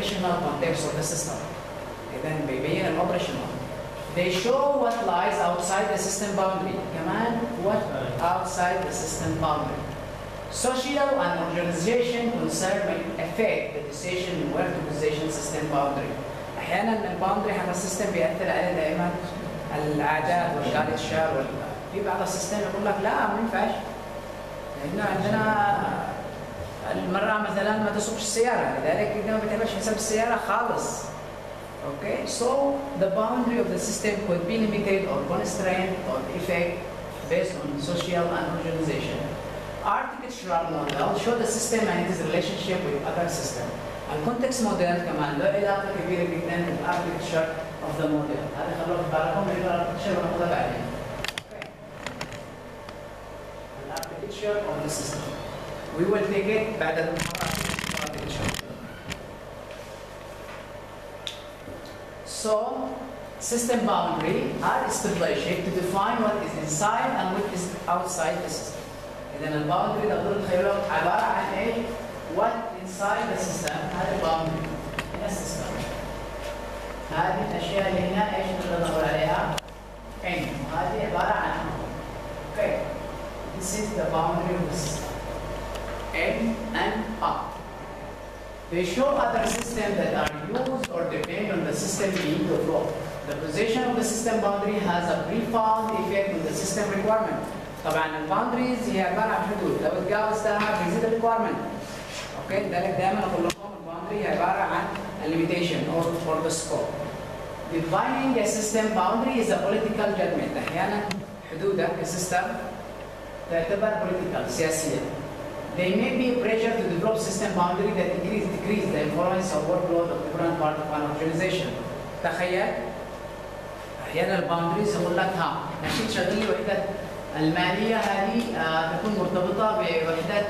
operational context of the system. إذن بيبين ال operational. They show what lies outside the system boundary. كمان what outside the system boundary. Social and organization concern may affect the decision where to position system boundary. أحيانا الباوندري حق السيستم بيأثر عليه دائما العادات والكالتشر في بعض السيستم يقول لك لا ما ينفعش لأنه عندنا المرأة مثلا ما تسوقش السيارة لذلك إذا ما بتعملش حساب السيارة خالص. Okay, so the boundary of the system could be limited or constrained or effect based on social and organization. Architectural model show the system and its relationship with other system. الكونتكست موديل كمان له علاقة كبيرة جدا بالاركتشر of the model. هذا خلوه في بالكم من الاركتشر وناخذها بعدين. Architecture of the system. We will take it بعد المحاضرة architecture. So, system boundary are established to define what is inside and what is outside the system. إذن الباوندري تقدروا تخيلوا عبارة عن إيه؟ What inside the system هذا boundary in a system. هذه الأشياء اللي هنا إيش نقدر نقول عليها؟ N. هذه عبارة عن Okay. This is the boundary of the system. N and R. They show other systems that are used or depend on the system being developed. The position of the system boundary has a profound effect on the system requirement. طبعا الباوندريز هي عباره عن حدود، لو تجاوزتها بيزيد الريكوايرمنت. اوكي، لذلك دائما اقول لكم الباوندري هي عباره عن الليميتيشن or the scope. Defining a system boundary is a political judgment. احيانا حدودك كسيستم تعتبر political سياسيه. They may be pressure to develop system boundary that decrease the influence or workload of different part of an organization. تخيل احيانا الباوندريز يقول لك ها ماشي تشغل لي وحده الماليه هذه تكون مرتبطه بوحدات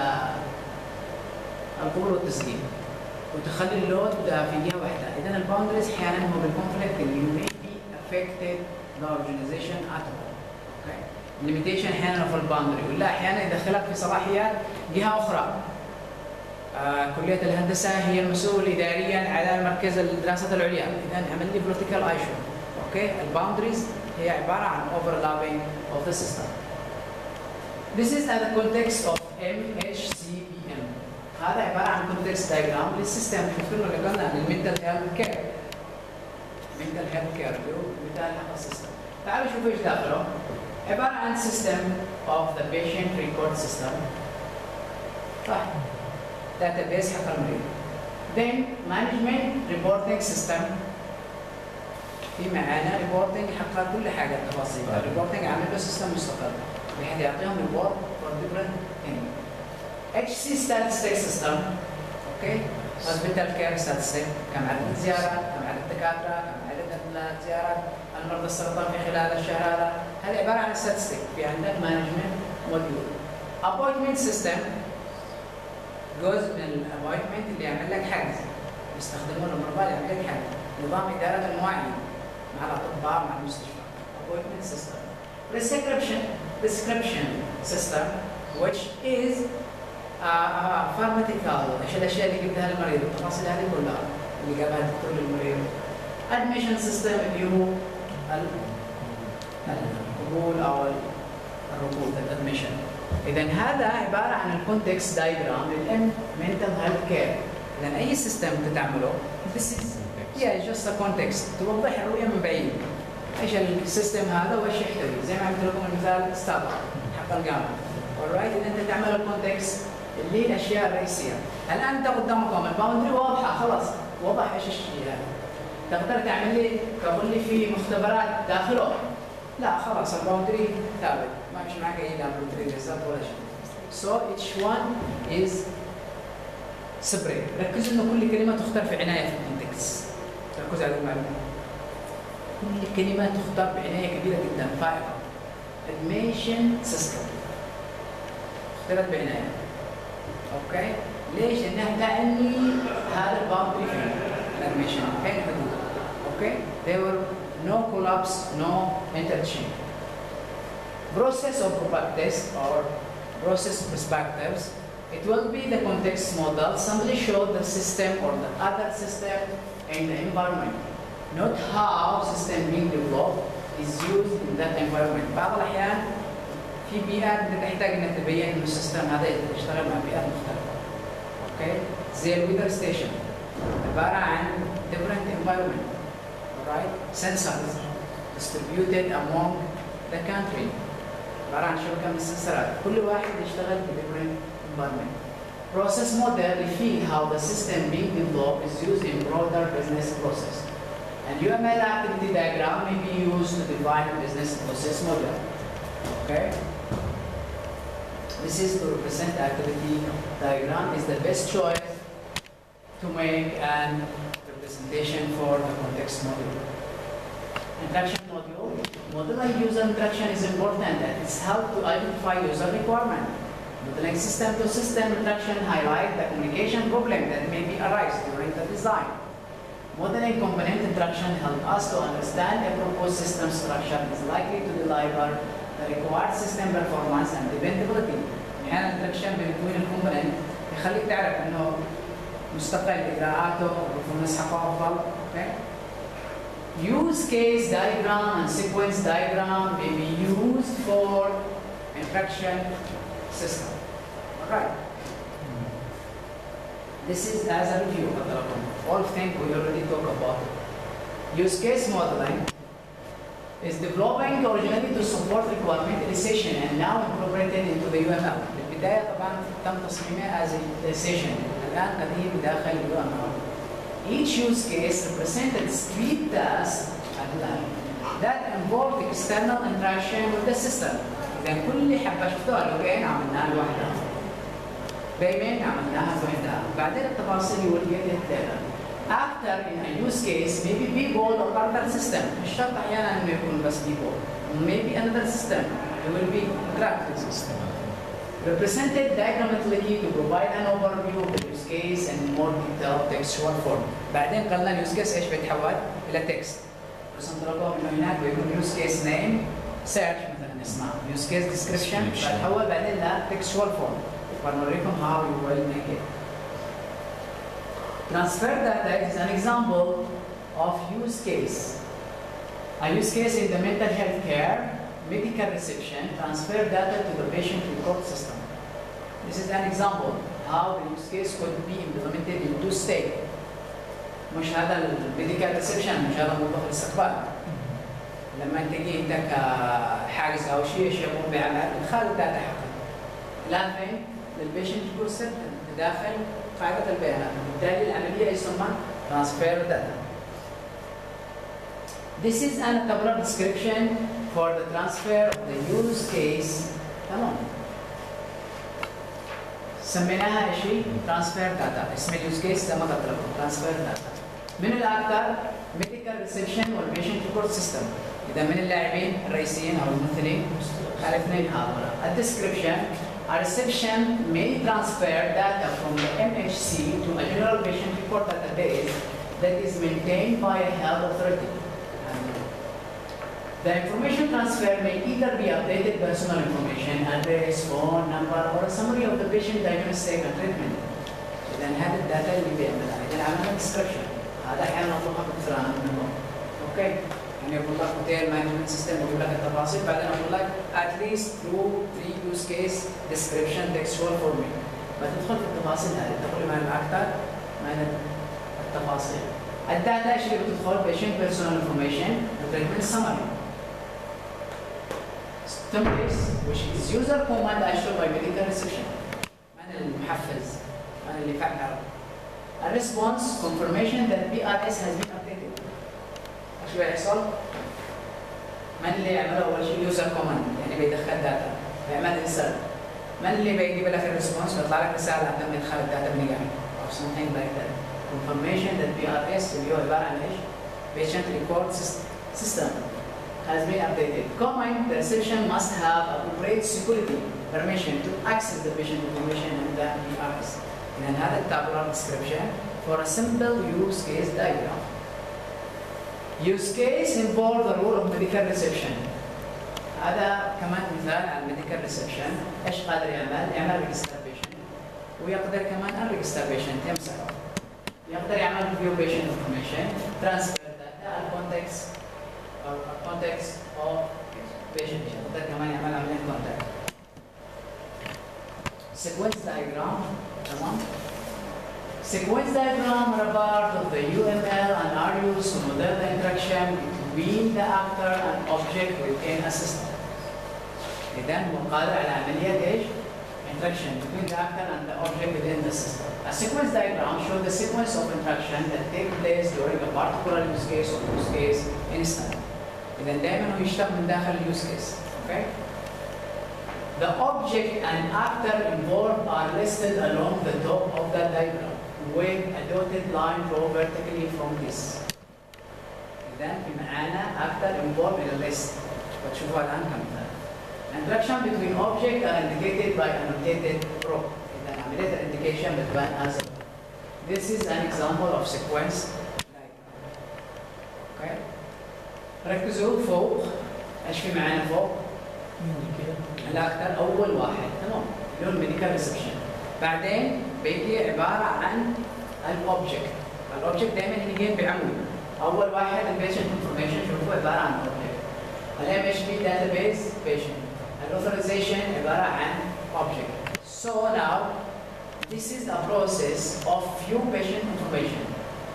القبول والتسجيل وتخلي اللود في جهه واحده. اذا الباوندريز احيانا هو بالكونفليكت اللي may be affected the organization at all. Okay. الليميتيشن احيانا في الباوندري ولا احيانا يدخلك في صلاحيات جهه اخرى. كليه الهندسه هي المسؤول اداريا على مركز الدراسات العليا، اذا عمل لي بوليتيكال ايشو. اوكي، الباوندريز هي عباره عن overlapping of the system. This is at the context of MHCPM. هذا عباره عن context diagram للسيستم. شوفوا اللي قلنا عن المنتال هيلث كير. منتال هيلث كير اللي هو مثال حق السيستم. تعالوا شوفوا ايش داخله. عباره عن system of the patient record system. صح. database حق المريض. Then management reporting system. في معانا ريبورتنج حق كل حاجه تفاصيل. الريبورتنج عامل له سيستم مستقل بحيث يعطيهم ريبورت فور ديفرنت ثينج. HC statistics system. اوكي. hospital care statistics كم عدد الزيارات، كم عدد الدكاتره، كم عدد الزيارات، المرضى السرطان في خلال الشهر هذا. هذه عباره عن statistics. في عندك مانجمنت موديول. appointment system جزء من الابوينتمنت اللي يعمل لك حجز. يستخدمون المرضى يعمل لك حجز. نظام اداره المواعيد مع الاطباء مع المستشفى. appointment system. prescription system which is pharmaceutical. ايش الاشياء اللي جبتها للمريض؟ التفاصيل هذه كلها اللي جابها الدكتور للمريض. admission system اللي هو القبول او الركود admission. اذا هذا عباره عن الكونتكست دايجرام للمنتال هيلث كير. اذا اي سيستم تعمله this is just a context توضح الرؤيه من بعيد. ايش السيستم هذا وايش يحتوي؟ زي ما عملت لكم المثال ستارت حق الجامعه. alright، اذا انت تعمل الكونتكست اللي هي الاشياء الرئيسيه. الان انت قدامكم الباوندري واضحه خلاص، وضح ايش الشيء هذا. تقدر تعمل لي تقول لي في مختبرات داخله؟ لا خلاص الباوندري ثابت، ما فيش معك اي باوندري ريزلت ولا شيء. So each one is separate. ركزوا انه كل كلمه تختار في عنايه في الكونتكست. ركزوا على المعلومه. كل كلمه تختار بعنايه كبيره جدا فائقه. admission system اختارت بعنايه. اوكي؟ ليش؟ لانها تعني هذا الباوندري فين؟ الادميشن فين حدوده. اوكي؟ There were no collapse, no interchange. Process of practice or process perspectives It will be the context model simply show the system or the other system in the environment, not how system being developed is used in that environment. بعض الأحيان في بيئات تحتاج إنك تبين إنه السيستم هذا يشتغل مع بيئات مختلفة. Okay؟ زي الويذر ستيشن عبارة عن different environment, right? Sensors distributed among the country. عبارة عن شبكة من السنسرات، كل واحد يشتغل ب different environment. Process model reflect how the system being developed is used in broader business process. And UML activity diagram may be used to define a business process model. Okay? This is to represent activity diagram is the best choice to make an representation for the context module. Interaction module. Modeling user interaction is important and it's help to identify user requirement. Modeling system-to-system interaction highlight the communication problem that may be arise during the design. Modeling component interaction help us to understand a proposed system structure is likely to deliver the required system performance and dependability. أحيانا الانتراكشن بين الكومبوننت يخليك تعرف إنه مستقل إجراءاته والبرفورمانس حقه أفضل. Okay? Use case diagram and sequence diagram may be used for interaction system. Alright. This is as a review. All things we already talked about. Use case modeling is developing originally to support requirement initiation and now incorporated into the UML. البداية طبعا تم تصميمها as a session. الآن قديم بداخل UML. Each use case represents a discrete task that involve external interaction with the system. إذا كل حبة شفتوها لوين عملناها لوحدها. بيمين عملناها لوحدها. بعدين التفاصيل واليد later. After in a use case, maybe people or other system. مش شرط أحيانا إنه يكون بس people. Maybe another system. It will be interactive system. Represented diagrammatically to provide an overview of the use case and more detailed textual form. بعدين قلنا اليوز كيس ايش بيتحول؟ إلى text. رسمت لكم إنه هناك بيكون use case name search مثلا اسمه use case description بيتحول بعدين ل textual form. وبنوريكم how you will make it. Transfer data is an example of use case. A use case in the mental health care, medical reception, transfer data to the patient record system. This is an example how the use case could be implemented in two states. مش هذا الميديكال ريسبشن مش هذا موظف الاستقبال. لما تجي انت كحاجز او شيء يقوم بعمل ادخال الداتا حقك. الان فين؟ للبيشنت ريكورد سيستم داخل قاعده البيانات، وبالتالي العمليه يسمى ترانسفير داتا. This is a tabular description for the transfer of the use case. تمام. سميناها شيء ترانسفير داتا، اسم اليوز كيس زي ما قلت لكم ترانسفير داتا. من الاكثر ميديكال ريسبشن والبيشنت ريكورد سيستم. اذا من اللاعبين الرئيسيين او الممثلين الاثنين هذول. الديسكربشن a reception may transfer data from the MHC to a general patient record database that is maintained by a health authority. The information transfer may either be updated personal information, address, phone number, or a summary of the patient diagnostic and treatment. إذا هذه الداتا اللي بيعملها، إذا عملنا description، هذا أحيانا نطلبها بكثرة منهم. أوكي؟ يعني يقول لك hotel management system ويقول لك التفاصيل، بعدين أقول لك at least 2-3 use case description textual format. بتدخل في التفاصيل هذه، تدخل معنا أكثر من التفاصيل. الداتا ايش اللي بتدخل؟ patient personal information and treatment summary. Templates, which is user command issued by medical reception. من المحفز؟ من اللي فعل؟ A response confirmation that BRS has been updated. ايش بيحصل؟ من اللي يعمله أول شيء user command يعني بيدخل داتا بيعمل insert. من اللي بيجيب لك الريسبونس؟ بيطلع لك رسالة تم إدخال الداتا من جهة or something like that. Confirmation that BRS اللي هو عبارة عن ايش؟ Patient record system. Has been updated. Comment, the reception must have appropriate security permission to access the patient information and the BRS. And هذا tabular description for a simple use case diagram. Use case involve the role of medical reception. هذا كمان مثال على medical reception. ايش قادر يعمل؟ يعمل register patient. ويقدر كمان unregister patient يمسحه. يقدر يعمل view patient information, transfer data, context of patient. يقدر كمان يعمل عملية contact. Sequence diagram, تمام. Sequence diagram are a part of the UML and are used to model the interaction between the actor and object within a system. إذا هو قادر على عملية إيش؟ Interaction between the actor and the object within the system. A sequence diagram shows the sequence of interaction that take place during a particular use case or use case instant. إذا دائما هو يشتغل من داخل use case. Okay? The object and actor involved are listed along the top of the diagram with a dotted line drawn vertically from this. إذا في معانا actor involved in a list. وتشوفوها الآن كمثال. Interaction between objects are indicated by annotated row. إذا عملية indication بتبان as a. This is an example of sequence diagram. Okay. ركزوا فوق. إيش في معانا فوق؟ الاكثر اول واحد تمام اللي هو الميديكال ريسبشن. بعدين بيجي عباره عن الاوبجكت. الاوبجكت دائما يجي بعمود. اول واحد البيشنت انفورميشن شوفوا عباره عن اوبجكت. الام اتش بي داتابيس بيشنت. الاوثرايزيشن عباره عن اوبجكت. So now this is a process of few patient information.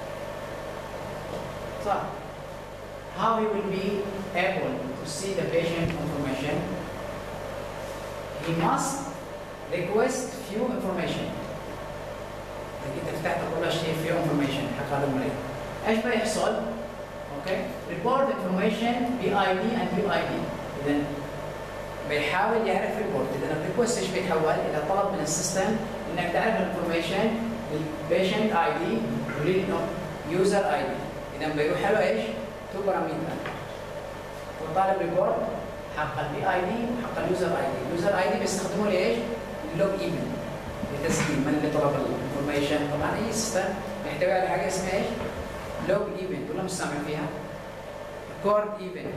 So how he will be able to see the patient information? He must request few information. انت فتحت كل شيء few information حق هذا المريض. ايش بيحصل؟ اوكي؟ report information BID and UID. اذا بيحاول يعرف ريبورت. اذا الريكوست ايش بيتحول؟ اذا طلب من السيستم انك تعرف الانفورميشن البيشنت اي دي واليوزر اي دي. اذا بيروح له ايش؟ تو بارامتر. وطالب ريبورت حق البي اي دي وحق اليوزر اي دي. اليوزر اي دي بيستخدموا لايش؟ اللوج ايفن لتسجيل من اللي طلب الانفورميشن. طبعا اي سيستم يحتوي على حاجه اسمها ايش؟ لوج ايفن. ولا مش سامع فيها؟ كورد ايفن.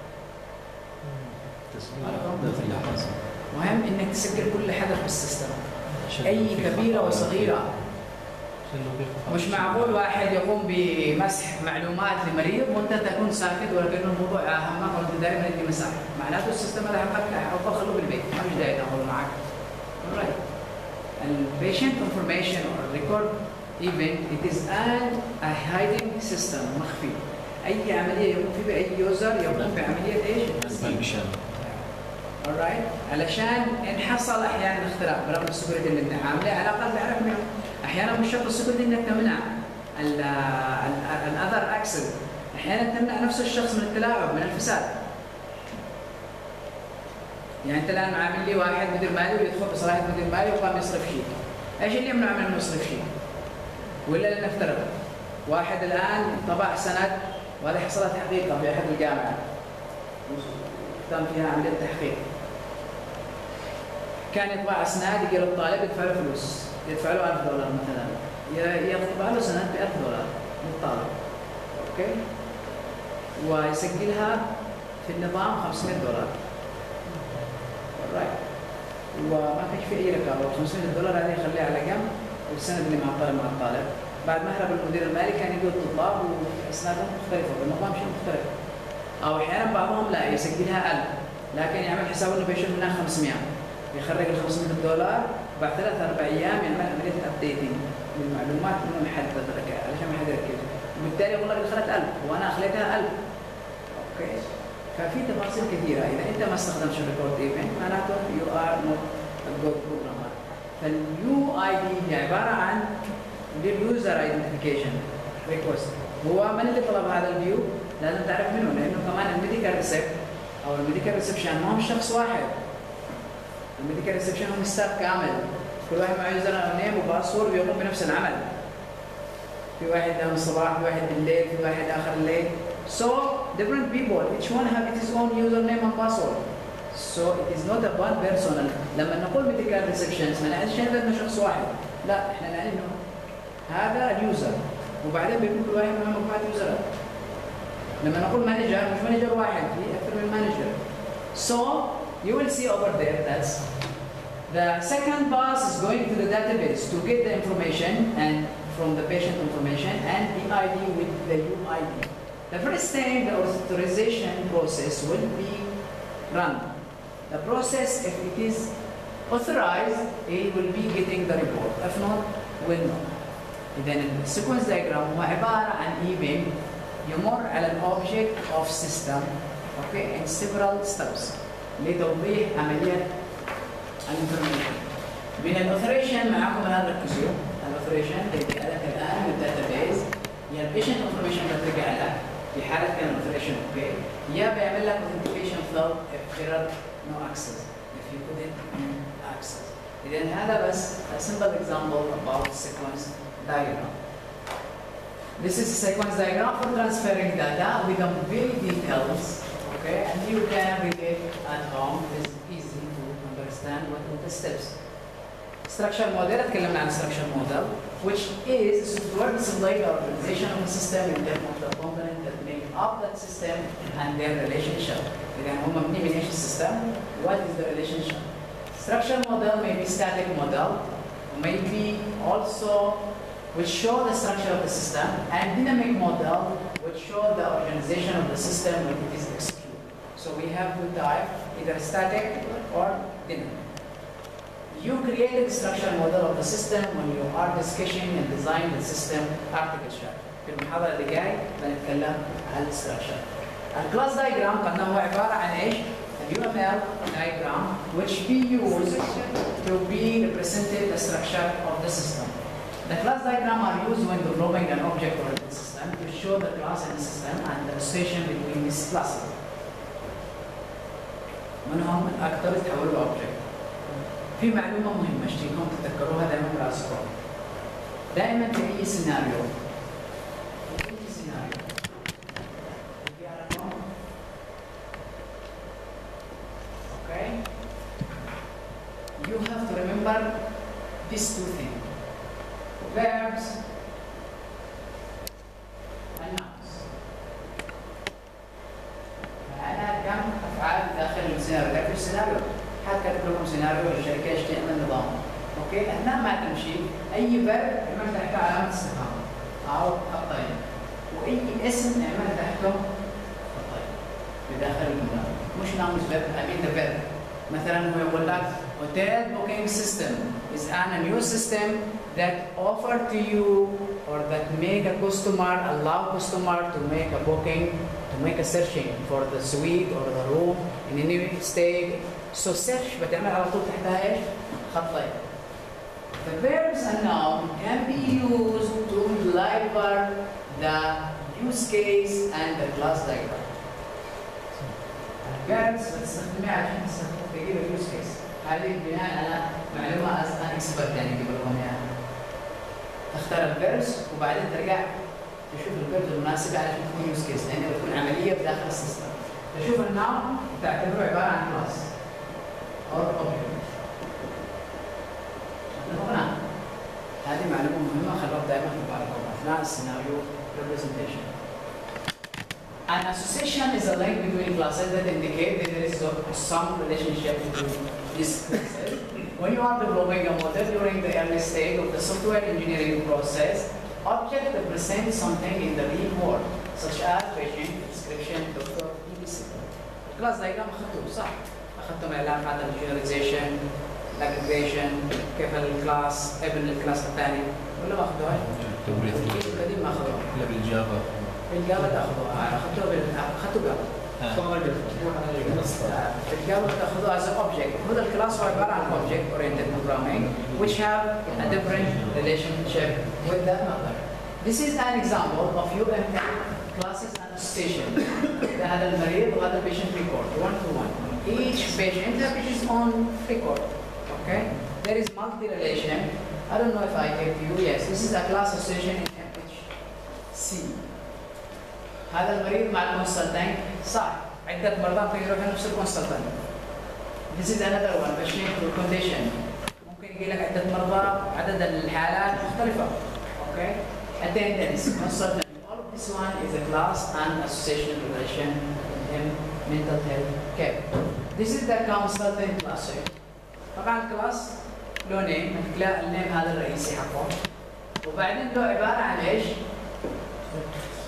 مهم انك تسجل كل حدث بالسيستم. اي كبيره وصغيره. مش معقول واحد يقوم بمسح معلومات لمريض وانت تكون ساكت ولا كأنه الموضوع اهمك وانت دايما يدي مساحه. معناته السيستم هذا حقك افضل خلوه بالبيت، ما فيش داعي تاخذه معك. alright. البيشنت انفورميشن or record event it is a hiding system مخفي. اي عمليه يقوم فيها اي يوزر يقوم بعمليه ايش؟ alright. علشان ان حصل احيانا اختراق برغم السكيورتي اللي انت عامله على الاقل نعرف منه. احيانا مش شرط السكيورتي انك تمنع الاذر اكسس. احيانا تمنع نفس الشخص من التلاعب من الفساد. يعني انت الان عامل لي واحد مدير مالي ويدخل بصلاحيه مدير مالي وقام يصرف شيء. ايش اللي يمنع منه يصرف شيء؟ ولا لنفترض واحد الان طبع سند وهذه حصلت حقيقه في احد الجامعات. تم فيها عمليه تحقيق. كان يطبع اسناد يجي له الطالب يدفع له فلوس. يدفع له $1000 مثلا. يطبع له سند $1000 للطالب. اوكي؟ ويسجلها في النظام $500. رايت. وما كانش في اي رقابه. $500 هذه يخليها على جنب والسند اللي مع الطالب. بعد ما هرب المدير المالي كان يقول الطلاب واسنادهم مختلفه بالنظام شيء مختلف. او احيانا بعضهم لا يسجلها 1000 لكن يعمل حساب انه بيشيل منها 500. يخرج ال $500 بعد 3-4 ايام يعمل عمليه ابديتنج للمعلومات انه محدد علشان ما حد يركز. وبالتالي والله اللي خلت 1000 وانا خليتها 1000. اوكي. ففي تفاصيل كثيره. اذا انت ما استخدمتش الريكورد ايفنت معناته يو ار نوت ا جود بروجرامر. فاليو اي دي هي عباره عن اليوزر ايدنتيفيكيشن ريكوست. هو من اللي طلب هذا الفيو؟ لازم تعرف منه لانه كمان الميديكال ريسبت او الميديكال ريسبشن ما هو شخص واحد. الميديكال ريسبشن هم ستاف كامل. كل واحد معه يوزر نيم وباسورد ويقوم بنفس العمل. في واحد من الصباح، في واحد بالليل، في واحد اخر الليل. So different people, each one have its own username and password. So it is not a one personal. لما نقول medical receptions ما نعنيش انه شخص واحد. لا احنا نعني انه هذا اليوزر وبعدين بيكون كل واحد معه مجموعة يوزرات. لما نقول مانجر مش مانجر واحد، في اكثر من مانجر. So you will see over there that's The second pass is going to the database to get the information and from the patient information and the ID with the UID. The first thing, the authorization process will be run. The process, if it is authorized, it will be getting the report. If not, will not. إذن السيكونس diagram هو عبارة عن eBIM يمر على الأوبجكت of system okay in several steps لتوضيح عملية الانفورميشن. من الاوثريشن معاكم الآن ركزوا. الاوثريشن ترجع لك الآن من الداتابيز يا البيشنت انفورميشن بترجع لك في حالة كان الاوثريشن اوكي يا بيعمل لك authentication flow if there are no access if you couldn't access. إذن هذا بس a simple example about sequence diagram. This is a sequence diagram for transferring data with a very details, okay, and you can read it at home. It's easy to understand what are the steps. Structure model, اتكلمنا عن structure model, which is software display the organization of the system in terms of the components that make up that system and their relationship. إذا هم مبني من إيش السيستم؟ What is the relationship? Structure model may be static model, may be also which show the structure of the system, and dynamic model which show the organization of the system when it is executed. So we have two types, either static or dynamic. You created the structure model of the system when you are discussing and design the system architecture. في المحاضرة اللي جاي بنتكلم عن الستراكشر. الكلاس diagram قلنا هو عبارة عن ايش؟ UML diagram which be used to be represented the structure of the system. The class diagram are used when developing an object-oriented system to show the class and the system and the association between these classes. منهم الأكثر يتحولوا لأوبجكت. في معلومة مهمة اشتيكم تتذكروها دائما براسكم. دائما في أي سيناريو okay, you have to remember these two things. Verbs and nouns. فأنا كم أفعال داخل السيناريو، لكن السيناريو حكيت لكم سيناريو الشركة يشتغل نظام. أوكي، أثناء ما تمشي أي verb يعمل تحته علامة استفهام أو خطين، وأي اسم يعمل تحته خطين بداخل الجملة. مش nouns verb، I mean the verb. مثلا هو يقول لك hotel booking system is a new system that offer to you or that make a customer allow customer to make a booking to make a searching for the suite or the room in any state. So search بتعمل على طول تحتها ايش؟ خطين. The verbs and noun can be used to deliver the use case and the class diagram. Verbs بتستخدميها عشان تجيب اليوز كيس. هذه بناء على معلومة أصلا إكسبرت يعني يقولون يعني. تختار الفيرس وبعدين ترجع تشوف الفيرس المناسبة على تكون يوز كيس لأنها بتكون عملية بداخل السيستم. تشوف النوع تعتبره عبارة عن كلاس أو أوبجكت. هنا هذه معلومة مهمة خلوها دائما في بالكم أثناء السيناريو representation. An association is a link between classes that indicate that there is some relationship between these classes. When you are developing a model during the early stage of the software engineering process, objects represent something in the real world, such as patient, description, doctor, etc. Class diagram أخذتوه صح؟ أخذتوا إعلان عن الجنراليزيشن، الأجريجيشن، كيف الكلاس ابن الكلاس الثاني، ولا ما أخذتوها؟ القديم ما أخذوها. لا بالجافا. بالجافا تاخذوها، اخذتوا جافا. بالجافا تاخذوها as an object. هذا الكلاس هو عباره عن object oriented programming which have a different relationship with the mother. This is an example of UML classes and association. هذا المريض وهذا patient record one to one. Each patient has his own record. Okay? There is multi-relation. I don't know if I gave you. Yes, this is a class association in MHC. هذا المريض مع الكونسلتنت صح عدة مرضى ممكن يروح نفس الكونسلتنت. This is another one patient condition. ممكن يجي لك عدة مرضى عدد الحالات مختلفة. Okay. Attendance consultant. All of this one is a class and association relation in mental health care. This is the consultant class. طبعا كلاس له نيم، النيم هذا الرئيسي حقه، وبعدين له عباره عن ايش؟